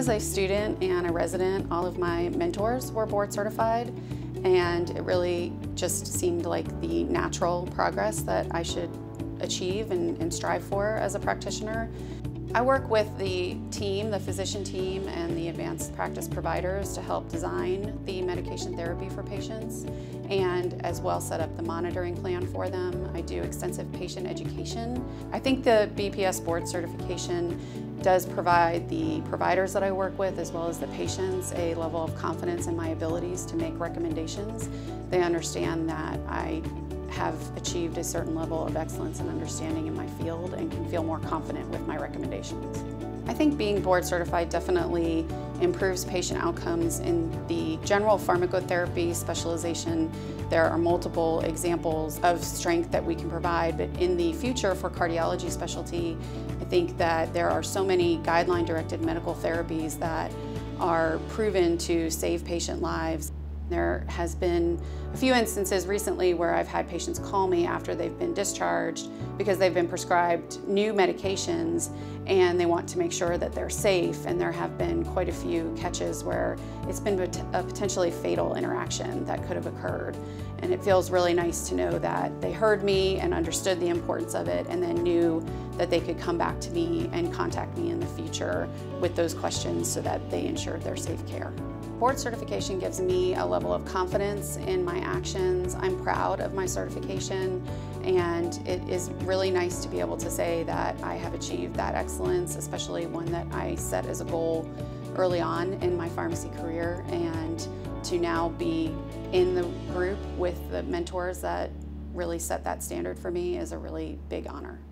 was a student and a resident, all of my mentors were board certified, and it really just seemed like the natural progress that I should achieve and strive for as a practitioner. I work with the team, the physician team, and the advanced practice providers to help design the medication therapy for patients and as well set up the monitoring plan for them. I do extensive patient education. I think the BPS board certification does provide the providers that I work with as well as the patients a level of confidence in my abilities to make recommendations. They understand that I have achieved a certain level of excellence and understanding in my field and can feel more confident with my recommendations. I think being board certified definitely improves patient outcomes in the general pharmacotherapy specialization. There are multiple examples of strength that we can provide, but in the future for cardiology specialty, I think that there are so many guideline-directed medical therapies that are proven to save patient lives. There has been a few instances recently where I've had patients call me after they've been discharged because they've been prescribed new medications and they want to make sure that they're safe, and there have been quite a few catches where it's been a potentially fatal interaction that could have occurred. And it feels really nice to know that they heard me and understood the importance of it and then knew that they could come back to me and contact me in the future with those questions so that they ensured their safe care. Board certification gives me a level of confidence in my actions. I'm proud of my certification, and it is really nice to be able to say that I have achieved that excellence, especially one that I set as a goal early on in my pharmacy career, and to now be in the group with the mentors that really set that standard for me is a really big honor.